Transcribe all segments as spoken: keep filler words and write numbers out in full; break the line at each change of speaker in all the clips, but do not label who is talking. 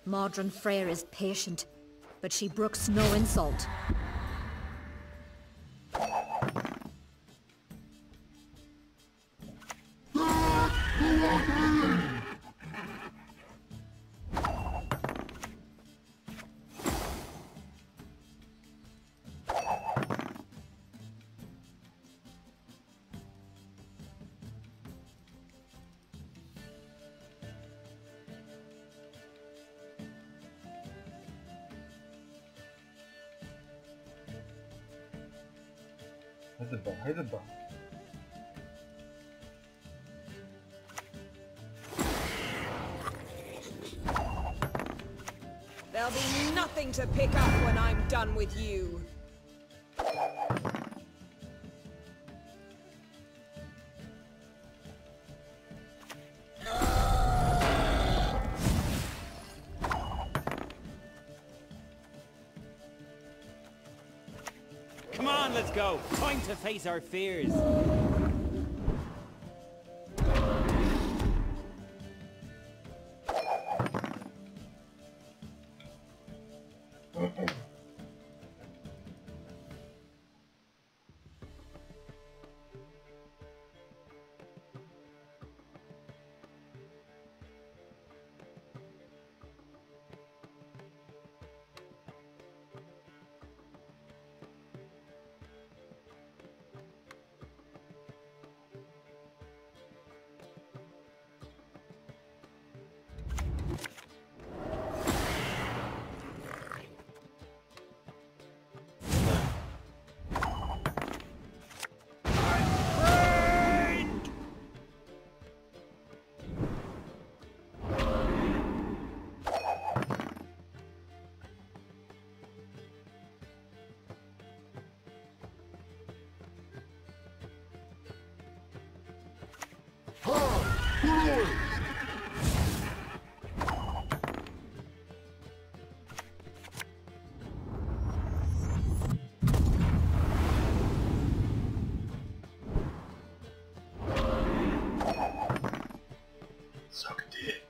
Modron Freyr is patient, but she brooks no insult.
Hadi be, hadi be.
There'll be nothing to pick up when I'm done with you.
Come on, let's go. Time to face our fears.
Suck dick.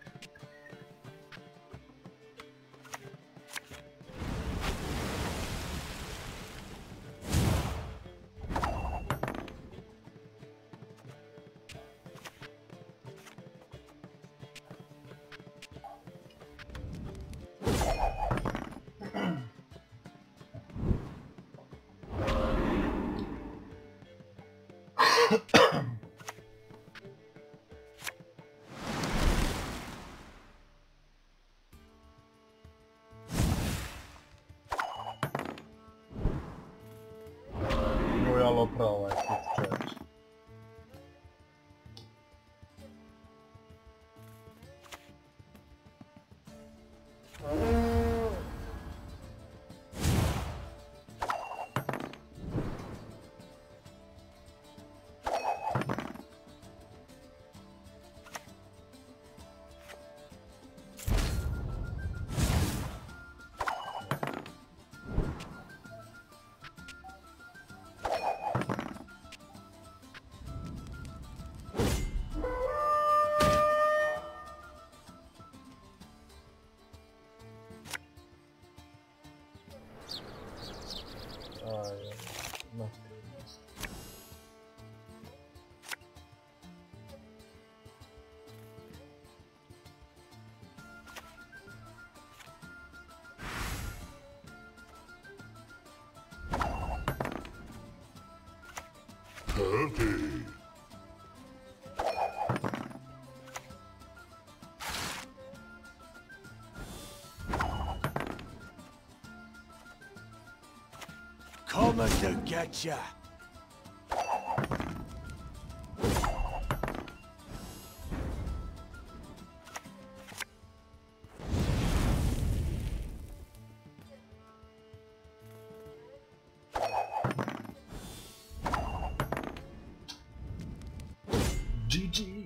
Royal Opera like it's church. Ah, yeah. Not good.
Dirty.
Coming to get ya.
G G.